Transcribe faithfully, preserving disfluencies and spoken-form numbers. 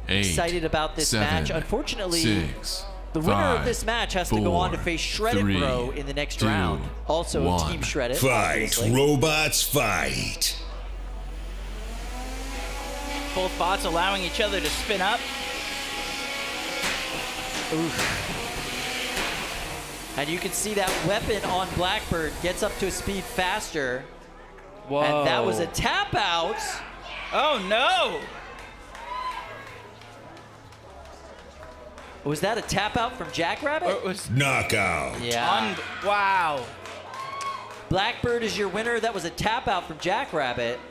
Eight, excited about this seven, match. Unfortunately, six, the winner five, of this match has four, to go on to face Shredded three, Bro in the next two, round. Also, one. Team Shredded. Fight, obviously. robots, fight. Both bots allowing each other to spin up. Oof. And you can see that weapon on Blackbird gets up to a speed faster. Whoa. And that was a tap out. Oh no! Was that a tap out from Jackrabbit? Or it was Knockout. Yeah. un wow. Blackbird is your winner. That was a tap out from Jackrabbit.